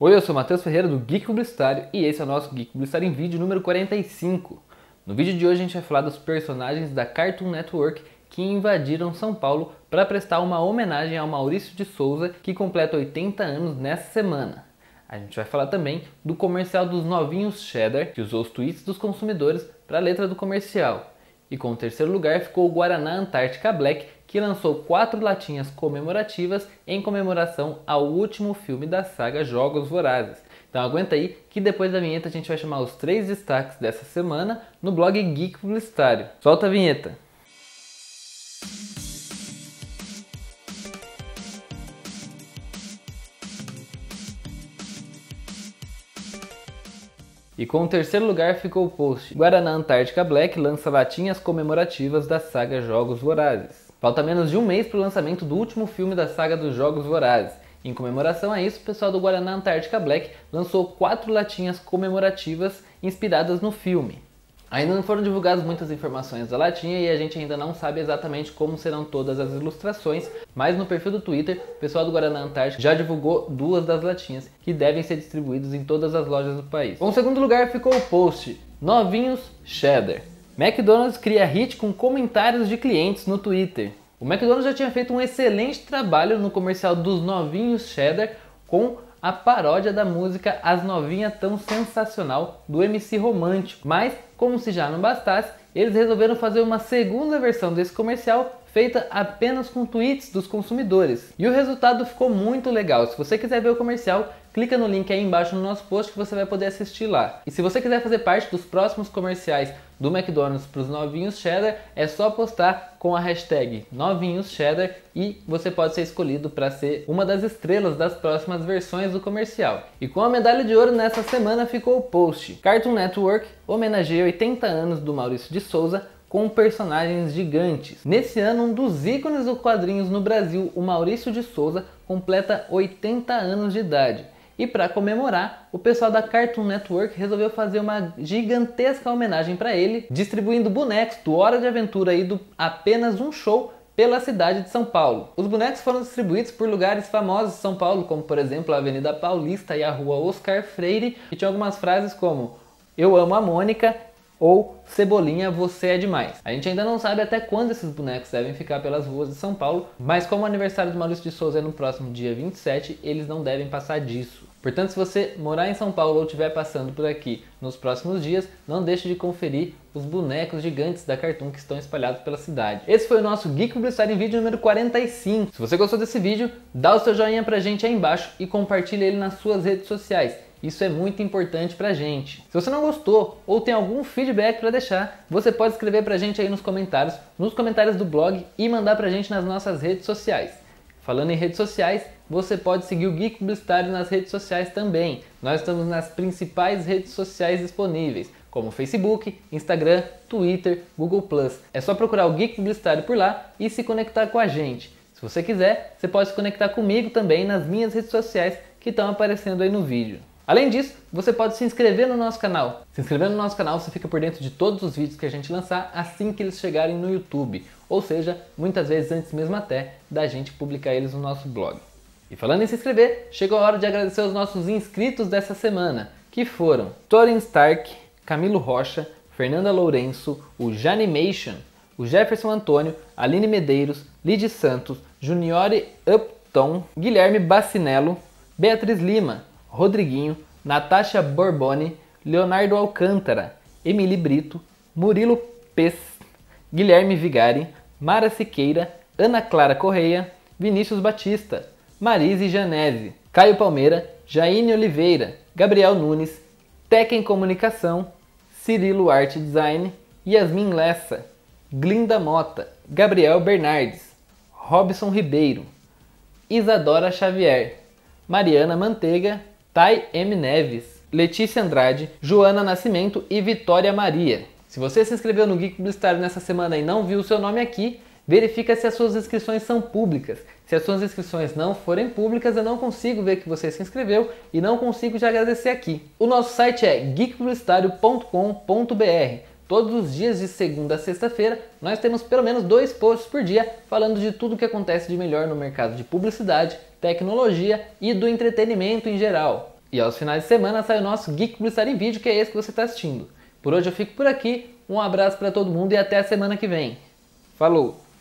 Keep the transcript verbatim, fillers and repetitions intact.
Oi, eu sou o Matheus Ferreira do Geek Publicitário e esse é o nosso Geek Publicitário em vídeo número quarenta e cinco. No vídeo de hoje a gente vai falar dos personagens da Cartoon Network que invadiram São Paulo para prestar uma homenagem ao Maurício de Souza, que completa oitenta anos nessa semana. A gente vai falar também do comercial dos novinhos Cheddar, que usou os tweets dos consumidores para a letra do comercial. E com o terceiro lugar ficou o Guaraná Antártica Black, que lançou quatro latinhas comemorativas em comemoração ao último filme da saga Jogos Vorazes. Então aguenta aí que depois da vinheta a gente vai chamar os três destaques dessa semana no blog Geek Publicitário. Solta a vinheta! E com o terceiro lugar ficou o post: Guaraná Antártica Black lança latinhas comemorativas da saga Jogos Vorazes. Falta menos de um mês para o lançamento do último filme da saga dos Jogos Vorazes. Em comemoração a isso, o pessoal do Guaraná Antártica Black lançou quatro latinhas comemorativas inspiradas no filme. Ainda não foram divulgadas muitas informações da latinha e a gente ainda não sabe exatamente como serão todas as ilustrações, mas no perfil do Twitter, o pessoal do Guaraná Antártica já divulgou duas das latinhas, que devem ser distribuídas em todas as lojas do país. Com o segundo lugar ficou o post: Novinhos Cheddar. McDonald's cria hit com comentários de clientes no Twitter. O McDonald's já tinha feito um excelente trabalho no comercial dos Novinhos Cheddar com a paródia da música As Novinha Tão Sensacional do M C Romântico. Mas, como se já não bastasse, eles resolveram fazer uma segunda versão desse comercial feita apenas com tweets dos consumidores. E o resultado ficou muito legal. Se você quiser ver o comercial, clica no link aí embaixo no nosso post que você vai poder assistir lá. E se você quiser fazer parte dos próximos comerciais do McDonald's para os Novinhos Cheddar, é só postar com a hashtag Novinhos Cheddar e você pode ser escolhido para ser uma das estrelas das próximas versões do comercial. E com a medalha de ouro nessa semana ficou o post: Cartoon Network homenageia oitenta anos do Maurício de Souza com personagens gigantes. Nesse ano, um dos ícones dos quadrinhos no Brasil, o Maurício de Souza, completa oitenta anos de idade. E para comemorar, o pessoal da Cartoon Network resolveu fazer uma gigantesca homenagem para ele, distribuindo bonecos do Hora de Aventura e do Apenas um Show pela cidade de São Paulo. Os bonecos foram distribuídos por lugares famosos de São Paulo, como por exemplo a Avenida Paulista e a Rua Oscar Freire, e tinha algumas frases como: "Eu amo a Mônica" ou "Cebolinha, você é demais". A gente ainda não sabe até quando esses bonecos devem ficar pelas ruas de São Paulo, mas como o aniversário do Maurício de Souza é no próximo dia vinte e sete, eles não devem passar disso. Portanto, se você morar em São Paulo ou estiver passando por aqui nos próximos dias, não deixe de conferir os bonecos gigantes da Cartoon que estão espalhados pela cidade. Esse foi o nosso Geek Publicitário em vídeo número quarenta e cinco. Se você gostou desse vídeo, dá o seu joinha pra gente aí embaixo e compartilha ele nas suas redes sociais. Isso é muito importante pra gente. Se você não gostou ou tem algum feedback para deixar, você pode escrever pra gente aí nos comentários, nos comentários do blog e mandar pra gente nas nossas redes sociais. Falando em redes sociais, você pode seguir o Geek Publicitário nas redes sociais também. Nós estamos nas principais redes sociais disponíveis, como Facebook, Instagram, Twitter, Google plus. É só procurar o Geek Publicitário por lá e se conectar com a gente. Se você quiser, você pode se conectar comigo também nas minhas redes sociais que estão aparecendo aí no vídeo. Além disso, você pode se inscrever no nosso canal. Se inscrevendo no nosso canal, você fica por dentro de todos os vídeos que a gente lançar assim que eles chegarem no YouTube. Ou seja, muitas vezes antes mesmo até da gente publicar eles no nosso blog. E falando em se inscrever, chegou a hora de agradecer os nossos inscritos dessa semana, que foram Thorin Stark, Camilo Rocha, Fernanda Lourenço, o Janimation, o Jefferson Antônio, Aline Medeiros, Lidy Santos, Juniore Upton, Guilherme Bacinello, Beatriz Lima, Rodriguinho, Natasha Borboni, Leonardo Alcântara, Emily Brito, Murilo Pes, Guilherme Vigari, Mara Siqueira, Ana Clara Correia, Vinícius Batista, Marise Janese, Caio Palmeira, Jaine Oliveira, Gabriel Nunes, Tekken Comunicação, Cirilo Art Design, Yasmin Lessa, Glinda Mota, Gabriel Bernardes, Robson Ribeiro, Isadora Xavier, Mariana Manteiga, Thay M. Neves, Letícia Andrade, Joana Nascimento e Vitória Maria. Se você se inscreveu no Geek Publicitário nessa semana e não viu o seu nome aqui, verifica se as suas inscrições são públicas. Se as suas inscrições não forem públicas, eu não consigo ver que você se inscreveu e não consigo te agradecer aqui. O nosso site é geek publicitário ponto com ponto br. Todos os dias de segunda a sexta-feira, nós temos pelo menos dois posts por dia falando de tudo o que acontece de melhor no mercado de publicidade, tecnologia e do entretenimento em geral. E aos finais de semana sai o nosso Geek Publicitário em Vídeo, que é esse que você está assistindo. Por hoje eu fico por aqui, um abraço para todo mundo e até a semana que vem. Falou!